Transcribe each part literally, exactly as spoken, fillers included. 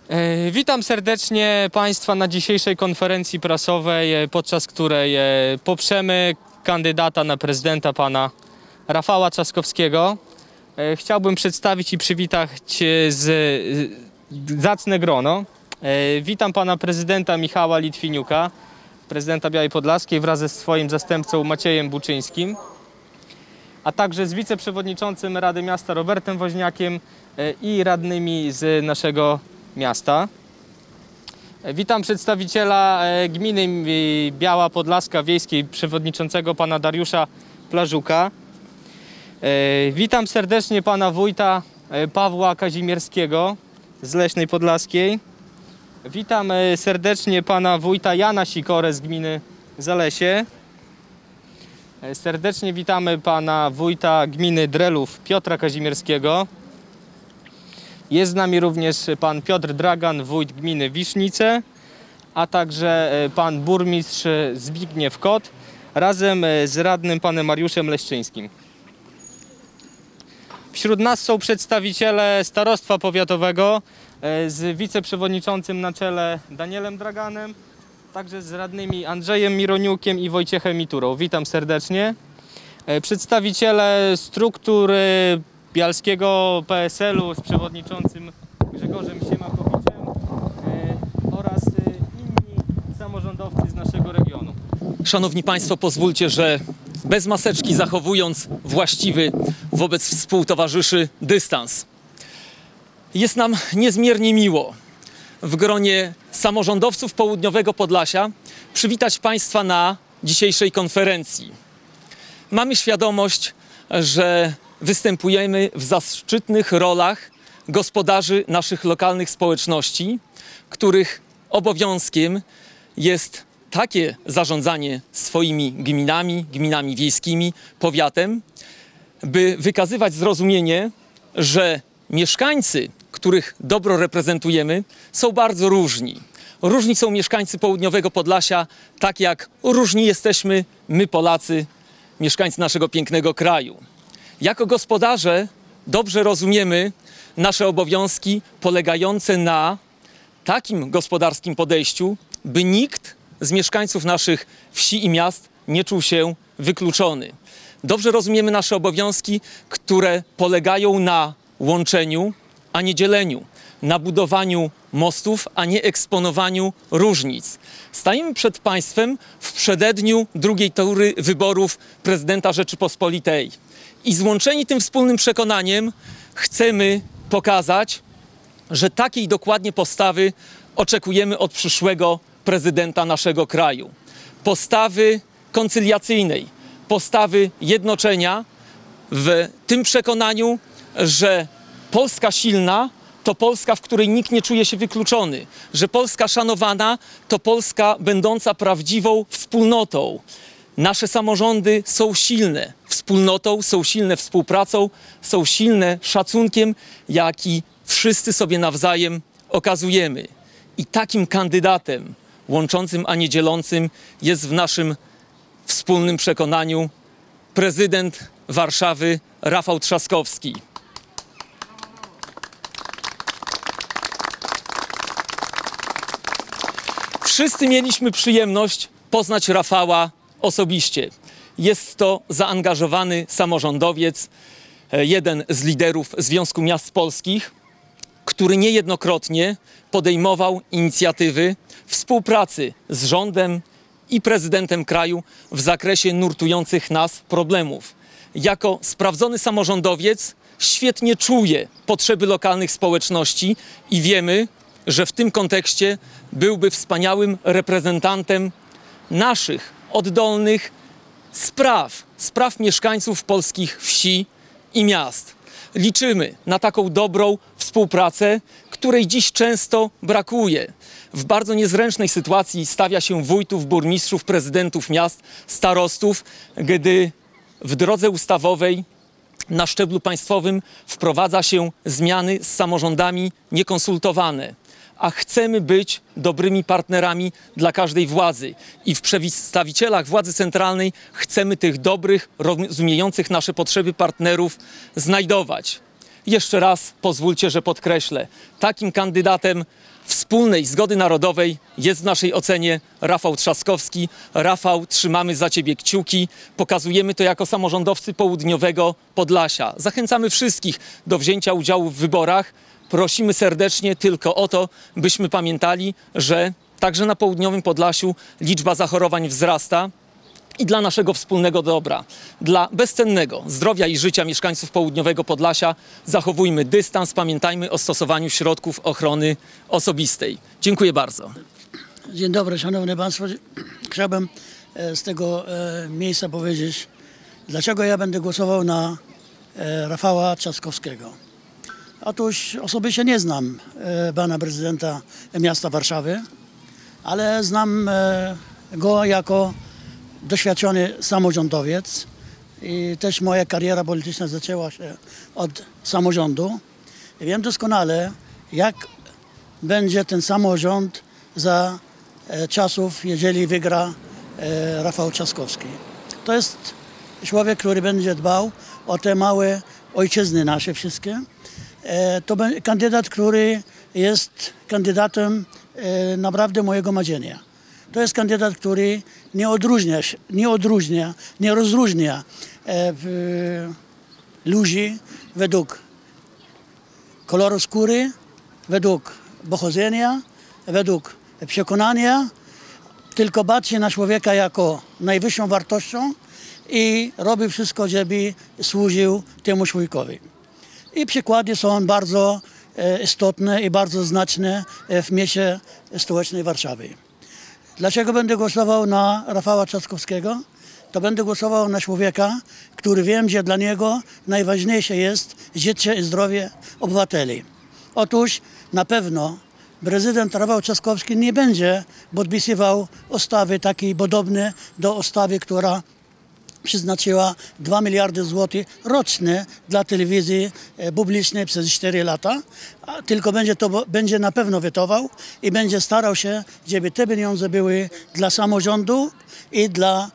E, Witam serdecznie Państwa na dzisiejszej konferencji prasowej, e, podczas której e, poprzemy kandydata na prezydenta, pana Rafała Trzaskowskiego. E, Chciałbym przedstawić i przywitać e, z, e, zacne grono. E, Witam pana prezydenta Michała Litwiniuka, prezydenta Białej Podlaskiej, wraz ze swoim zastępcą Maciejem Buczyńskim, a także z wiceprzewodniczącym Rady Miasta Robertem Woźniakiem e, i radnymi z naszego miasta. Witam przedstawiciela gminy Biała Podlaska Wiejskiej, przewodniczącego pana Dariusza Plażuka. Witam serdecznie pana wójta Pawła Kazimierskiego z Leśnej Podlaskiej. Witam serdecznie pana wójta Jana Sikorę z gminy Zalesie. Serdecznie witamy pana wójta gminy Drelów Piotra Kazimierskiego. Jest z nami również pan Piotr Dragan, wójt gminy Wisznice, a także pan burmistrz Zbigniew Kot, razem z radnym panem Mariuszem Leszczyńskim. Wśród nas są przedstawiciele starostwa powiatowego z wiceprzewodniczącym na czele Danielem Draganem, także z radnymi Andrzejem Mironiukiem i Wojciechem Miturą. Witam serdecznie. Przedstawiciele struktur bialskiego P S L u z przewodniczącym Grzegorzem Siemakowiczem e, oraz e, inni samorządowcy z naszego regionu. Szanowni Państwo, pozwólcie, że bez maseczki, zachowując właściwy wobec współtowarzyszy dystans. Jest nam niezmiernie miło w gronie samorządowców Południowego Podlasia przywitać Państwa na dzisiejszej konferencji. Mamy świadomość, że występujemy w zaszczytnych rolach gospodarzy naszych lokalnych społeczności, których obowiązkiem jest takie zarządzanie swoimi gminami, gminami wiejskimi, powiatem, by wykazywać zrozumienie, że mieszkańcy, których dobro reprezentujemy, są bardzo różni. Różni są mieszkańcy Południowego Podlasia, tak jak różni jesteśmy my, Polacy, mieszkańcy naszego pięknego kraju. Jako gospodarze dobrze rozumiemy nasze obowiązki polegające na takim gospodarskim podejściu, by nikt z mieszkańców naszych wsi i miast nie czuł się wykluczony. Dobrze rozumiemy nasze obowiązki, które polegają na łączeniu, a nie dzieleniu, na budowaniu mostów, a nie eksponowaniu różnic. Stajemy przed Państwem w przededniu drugiej tury wyborów prezydenta Rzeczypospolitej. I złączeni tym wspólnym przekonaniem chcemy pokazać, że takiej dokładnie postawy oczekujemy od przyszłego prezydenta naszego kraju. Postawy koncyliacyjnej, postawy jednoczenia w tym przekonaniu, że Polska silna to Polska, w której nikt nie czuje się wykluczony, że Polska szanowana to Polska będąca prawdziwą wspólnotą. Nasze samorządy są silne wspólnotą, są silne współpracą, są silne szacunkiem, jaki wszyscy sobie nawzajem okazujemy. I takim kandydatem łączącym, a nie dzielącym jest w naszym wspólnym przekonaniu prezydent Warszawy Rafał Trzaskowski. Wszyscy mieliśmy przyjemność poznać Rafała osobiście. Jest to zaangażowany samorządowiec, jeden z liderów Związku Miast Polskich, który niejednokrotnie podejmował inicjatywy współpracy z rządem i prezydentem kraju w zakresie nurtujących nas problemów. Jako sprawdzony samorządowiec świetnie czuje potrzeby lokalnych społeczności i wiemy, że w tym kontekście byłby wspaniałym reprezentantem naszych oddolnych spraw, spraw mieszkańców polskich wsi i miast. Liczymy na taką dobrą współpracę, której dziś często brakuje. W bardzo niezręcznej sytuacji stawia się wójtów, burmistrzów, prezydentów miast, starostów, gdy w drodze ustawowej na szczeblu państwowym wprowadza się zmiany z samorządami niekonsultowane. A chcemy być dobrymi partnerami dla każdej władzy. I w przedstawicielach władzy centralnej chcemy tych dobrych, rozumiejących nasze potrzeby partnerów znajdować. Jeszcze raz pozwólcie, że podkreślę, takim kandydatem wspólnej zgody narodowej jest w naszej ocenie Rafał Trzaskowski. Rafał, trzymamy za Ciebie kciuki, pokazujemy to jako samorządowcy południowego Podlasia. Zachęcamy wszystkich do wzięcia udziału w wyborach. Prosimy serdecznie tylko o to, byśmy pamiętali, że także na południowym Podlasiu liczba zachorowań wzrasta. I dla naszego wspólnego dobra, dla bezcennego zdrowia i życia mieszkańców południowego Podlasia zachowujmy dystans, pamiętajmy o stosowaniu środków ochrony osobistej. Dziękuję bardzo. Dzień dobry, szanowni państwo. Chciałbym e, z tego e, miejsca powiedzieć, dlaczego ja będę głosował na e, Rafała Trzaskowskiego. Otóż osobiście nie znam e, pana prezydenta miasta Warszawy, ale znam e, go jako doświadczony samorządowiec i też moja kariera polityczna zaczęła się od samorządu. I wiem doskonale, jak będzie ten samorząd za e, czasów, jeżeli wygra e, Rafał Trzaskowski. To jest człowiek, który będzie dbał o te małe ojczyzny nasze wszystkie. E, to będzie kandydat, który jest kandydatem e, naprawdę mojego marzenia. To jest kandydat, który nie odróżnia, nie odróżnia, nie rozróżnia e, ludzi według koloru skóry, według pochodzenia, według przekonania, tylko patrzy na człowieka jako najwyższą wartością i robi wszystko, żeby służył temu człowiekowi. I przykłady są bardzo e, istotne i bardzo znaczne w mieście stołecznej Warszawy. Dlaczego będę głosował na Rafała Trzaskowskiego? To będę głosował na człowieka, który wiem, że dla niego najważniejsze jest życie i zdrowie obywateli. Otóż na pewno prezydent Rafał Trzaskowski nie będzie podpisywał ustawy takiej podobnej do ustawy, która przeznaczyła dwa miliardy złotych rocznie dla telewizji publicznej przez cztery lata, a tylko będzie to będzie na pewno wetował i będzie starał się, żeby te pieniądze były dla samorządu i dla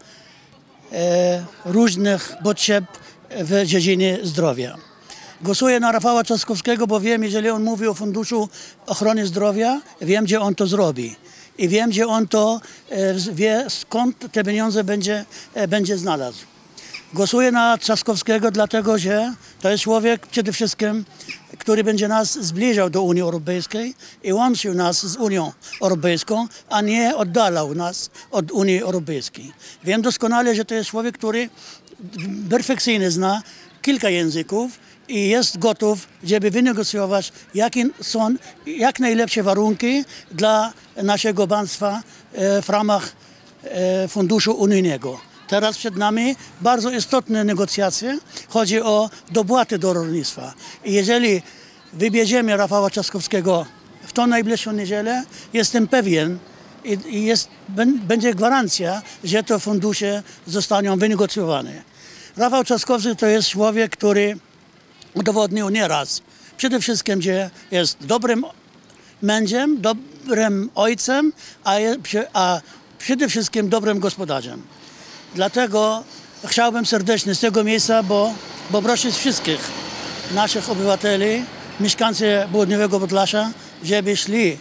e, różnych potrzeb w dziedzinie zdrowia. Głosuję na Rafała Trzaskowskiego, bo wiem, jeżeli on mówi o Funduszu Ochrony Zdrowia, wiem, że on to zrobi. I wiem, że on to e, wie, skąd te pieniądze będzie, e, będzie znalazł. Głosuję na Trzaskowskiego, dlatego że to jest człowiek przede wszystkim, który będzie nas zbliżał do Unii Europejskiej i łączył nas z Unią Europejską, a nie oddalał nas od Unii Europejskiej. Wiem doskonale, że to jest człowiek, który perfekcyjnie zna kilka języków i jest gotów, żeby wynegocjować, jakie są jak najlepsze warunki dla naszego państwa w ramach funduszu unijnego. Teraz przed nami bardzo istotne negocjacje. Chodzi o dopłaty do rolnictwa. I jeżeli wybierzemy Rafała Trzaskowskiego w tą najbliższą niedzielę, jestem pewien i, i jest, będzie gwarancja, że te fundusze zostaną wynegocjowane. Rafał Trzaskowski to jest człowiek, który udowodnił nieraz przede wszystkim, że jest dobrym mężem, dobrym ojcem, a, je, a przede wszystkim dobrym gospodarzem. Dlatego chciałbym serdecznie z tego miejsca, bo, bo prosić wszystkich naszych obywateli, mieszkańców południowego Podlasia, żeby szli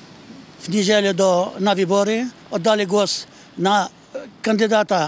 w niedzielę do, na wybory, oddali głos na kandydata,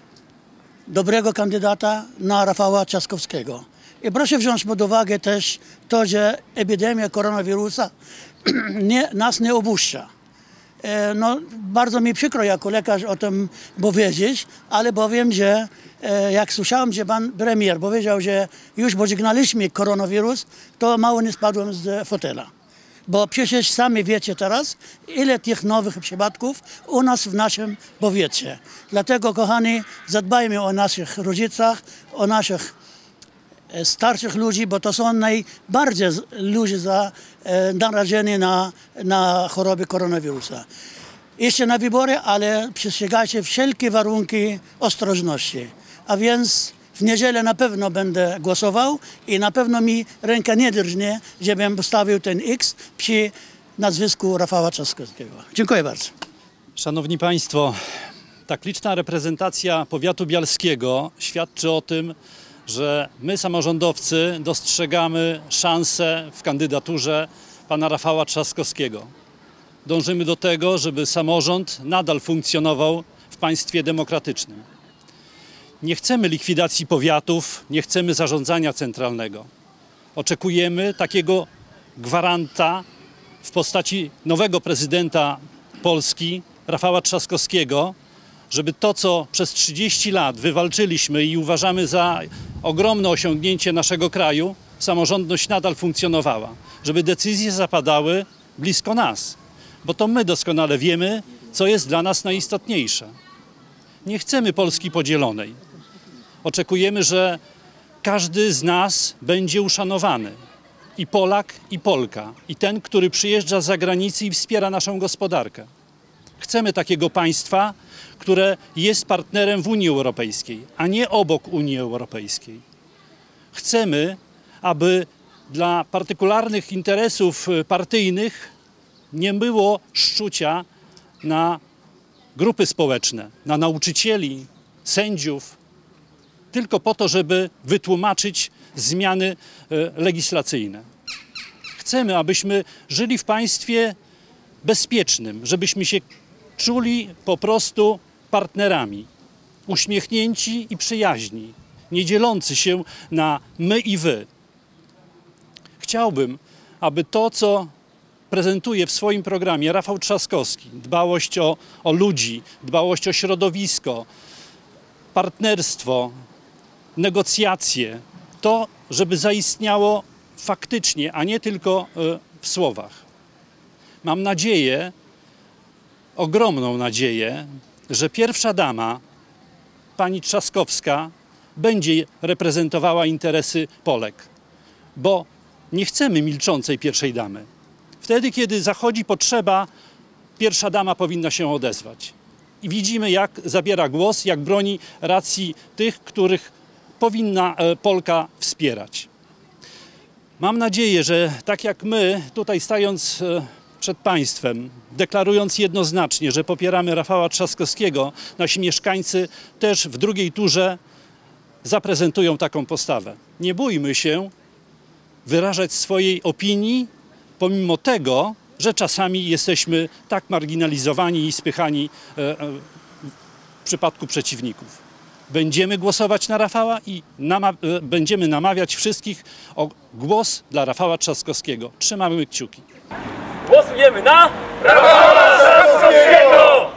dobrego kandydata, na Rafała Trzaskowskiego. I proszę wziąć pod uwagę też to, że epidemia koronawirusa nie, nas nie opuszcza. E, no, bardzo mi przykro jako lekarz o tym powiedzieć, ale powiem, że e, jak słyszałem, że pan premier powiedział, że już pożegnaliśmy koronawirus, to mało nie spadłem z fotela. Bo przecież sami wiecie teraz, ile tych nowych przypadków u nas w naszym powietrzu. Dlatego, kochani, zadbajmy o naszych rodzicach, o naszych starszych ludzi, bo to są najbardziej ludzie za, e, narażeni na, na choroby koronawirusa. Jeszcze na wybory, ale przestrzegajcie wszelkie warunki ostrożności. A więc w niedzielę na pewno będę głosował i na pewno mi ręka nie drżnie, żebym postawił ten X przy nazwisku Rafała Trzaskowskiego. Dziękuję bardzo. Szanowni Państwo, tak liczna reprezentacja powiatu bialskiego świadczy o tym, że my, samorządowcy, dostrzegamy szansę w kandydaturze pana Rafała Trzaskowskiego. Dążymy do tego, żeby samorząd nadal funkcjonował w państwie demokratycznym. Nie chcemy likwidacji powiatów, nie chcemy zarządzania centralnego. Oczekujemy takiego gwaranta w postaci nowego prezydenta Polski, Rafała Trzaskowskiego, żeby to, co przez trzydzieści lat wywalczyliśmy i uważamy za ogromne osiągnięcie naszego kraju, samorządność nadal funkcjonowała. Żeby decyzje zapadały blisko nas, bo to my doskonale wiemy, co jest dla nas najistotniejsze. Nie chcemy Polski podzielonej. Oczekujemy, że każdy z nas będzie uszanowany. I Polak, i Polka. I ten, który przyjeżdża z zagranicy i wspiera naszą gospodarkę. Chcemy takiego państwa, które jest partnerem w Unii Europejskiej, a nie obok Unii Europejskiej. Chcemy, aby dla partykularnych interesów partyjnych nie było szczucia na grupy społeczne, na nauczycieli, sędziów, tylko po to, żeby wytłumaczyć zmiany legislacyjne. Chcemy, abyśmy żyli w państwie bezpiecznym, żebyśmy się czuli po prostu partnerami, uśmiechnięci i przyjaźni, nie dzielący się na my i wy. Chciałbym, aby to, co prezentuje w swoim programie Rafał Trzaskowski, dbałość o, o ludzi, dbałość o środowisko, partnerstwo, negocjacje, to, żeby zaistniało faktycznie, a nie tylko w słowach. Mam nadzieję, ogromną nadzieję, że pierwsza dama, pani Trzaskowska, będzie reprezentowała interesy Polek, bo nie chcemy milczącej pierwszej damy. Wtedy, kiedy zachodzi potrzeba, pierwsza dama powinna się odezwać. I widzimy, jak zabiera głos, jak broni racji tych, których powinna Polka wspierać. Mam nadzieję, że tak jak my, tutaj stając przed państwem, deklarując jednoznacznie, że popieramy Rafała Trzaskowskiego, nasi mieszkańcy też w drugiej turze zaprezentują taką postawę. Nie bójmy się wyrażać swojej opinii, pomimo tego, że czasami jesteśmy tak marginalizowani i spychani w przypadku przeciwników. Będziemy głosować na Rafała i nama- będziemy namawiać wszystkich o głos dla Rafała Trzaskowskiego. Trzymamy kciuki. Głosujemy na Rafała Trzaskowskiego!